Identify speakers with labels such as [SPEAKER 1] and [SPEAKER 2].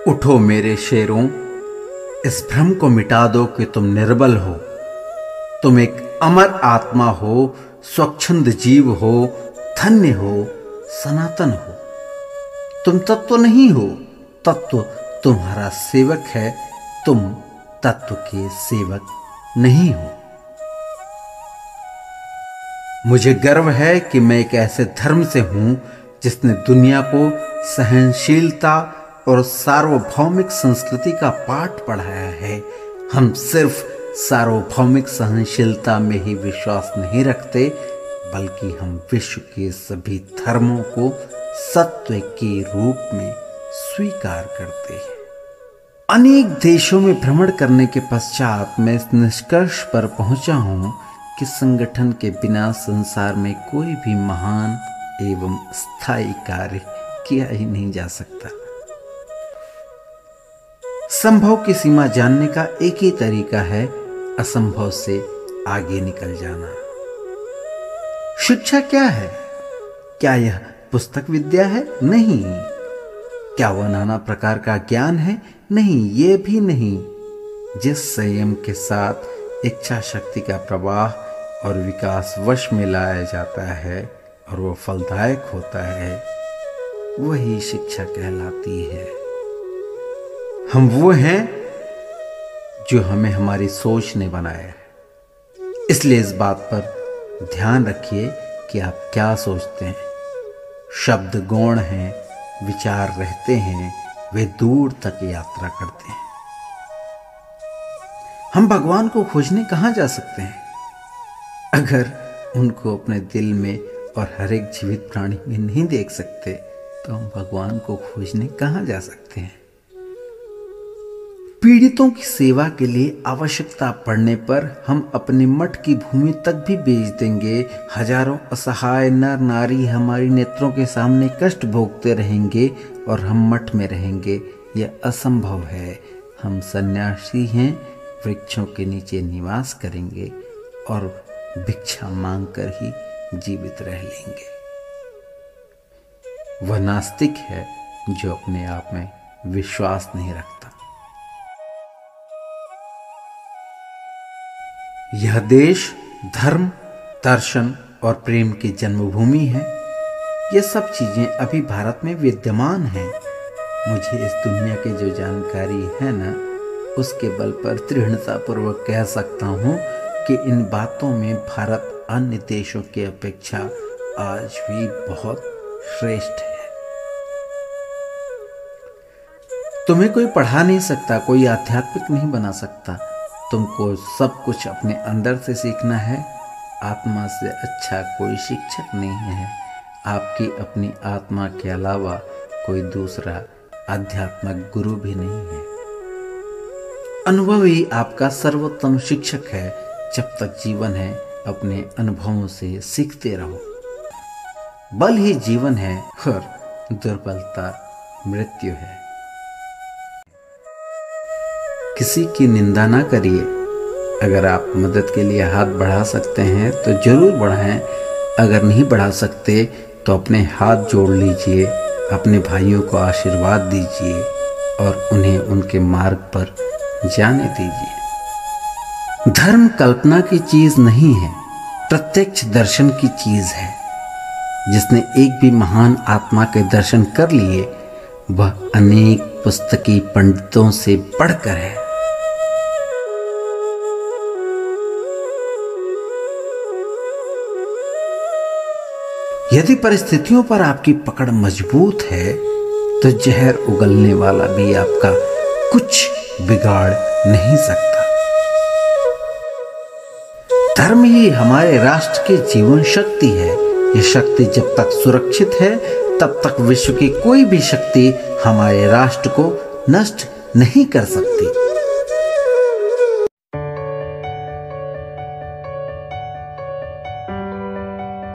[SPEAKER 1] उठो मेरे शेरों, इस भ्रम को मिटा दो कि तुम निर्बल हो। तुम एक अमर आत्मा हो, स्वच्छंद जीव हो, धन्य हो, सनातन हो। तुम तत्व नहीं हो, तत्व तुम्हारा सेवक है। तुम तत्व के सेवक नहीं हो। मुझे गर्व है कि मैं एक ऐसे धर्म से हूं जिसने दुनिया को सहनशीलता और सार्वभौमिक संस्कृति का पाठ पढ़ाया है। हम सिर्फ सार्वभौमिक सहनशीलता में ही विश्वास नहीं रखते, बल्कि हम विश्व के सभी धर्मों को सत्य के रूप में स्वीकार करते हैं। अनेक देशों में भ्रमण करने के पश्चात मैं इस निष्कर्ष पर पहुंचा हूं कि संगठन के बिना संसार में कोई भी महान एवं स्थायी कार्य किया ही नहीं जा सकता। संभव की सीमा जानने का एक ही तरीका है, असंभव से आगे निकल जाना। शिक्षा क्या है? क्या यह पुस्तक विद्या है? नहीं। क्या वह नाना प्रकार का ज्ञान है? नहीं, ये भी नहीं। जिस संयम के साथ इच्छा शक्ति का प्रवाह और विकास वश में लाया जाता है और वह फलदायक होता है, वही शिक्षा कहलाती है। हम वो हैं जो हमें हमारी सोच ने बनाया है। इसलिए इस बात पर ध्यान रखिए कि आप क्या सोचते हैं। शब्द गौण हैं, विचार रहते हैं, वे दूर तक यात्रा करते हैं। हम भगवान को खोजने कहां जा सकते हैं? अगर उनको अपने दिल में और हर एक जीवित प्राणी में नहीं देख सकते, तो हम भगवान को खोजने कहां जा सकते हैं? पीड़ितों की सेवा के लिए आवश्यकता पड़ने पर हम अपने मठ की भूमि तक भी बेच देंगे। हजारों असहाय नर नारी हमारी नेत्रों के सामने कष्ट भोगते रहेंगे और हम मठ में रहेंगे। यह असंभव है। हम सन्यासी हैं, वृक्षों के नीचे निवास करेंगे और भिक्षा मांगकर ही जीवित रह लेंगे। वह नास्तिक है जो अपने आप में विश्वास नहीं रखता। यह देश धर्म, दर्शन और प्रेम की जन्मभूमि है। ये सब चीजें अभी भारत में विद्यमान हैं। मुझे इस दुनिया की जो जानकारी है ना, उसके बल पर दृढ़तापूर्वक कह सकता हूँ कि इन बातों में भारत अन्य देशों की अपेक्षा आज भी बहुत श्रेष्ठ है। तुम्हें कोई पढ़ा नहीं सकता, कोई आध्यात्मिक नहीं बना सकता। तुमको सब कुछ अपने अंदर से सीखना है। आत्मा से अच्छा कोई शिक्षक नहीं है। आपकी अपनी आत्मा के अलावा कोई दूसरा आध्यात्मिक गुरु भी नहीं है। अनुभव ही आपका सर्वोत्तम शिक्षक है। जब तक जीवन है, अपने अनुभवों से सीखते रहो। बल ही जीवन है और दुर्बलता मृत्यु है। किसी की निंदा ना करिए। अगर आप मदद के लिए हाथ बढ़ा सकते हैं तो जरूर बढ़ाएं। अगर नहीं बढ़ा सकते तो अपने हाथ जोड़ लीजिए, अपने भाइयों को आशीर्वाद दीजिए और उन्हें उनके मार्ग पर जाने दीजिए। धर्म कल्पना की चीज नहीं है, प्रत्यक्ष दर्शन की चीज है। जिसने एक भी महान आत्मा के दर्शन कर लिए, वह अनेक पुस्तकी पंडितों से बढ़कर है। यदि परिस्थितियों पर आपकी पकड़ मजबूत है, तो जहर उगलने वाला भी आपका कुछ बिगाड़ नहीं सकता। धर्म ही हमारे राष्ट्र की जीवन शक्ति है। यह शक्ति जब तक सुरक्षित है, तब तक विश्व की कोई भी शक्ति हमारे राष्ट्र को नष्ट नहीं कर सकती।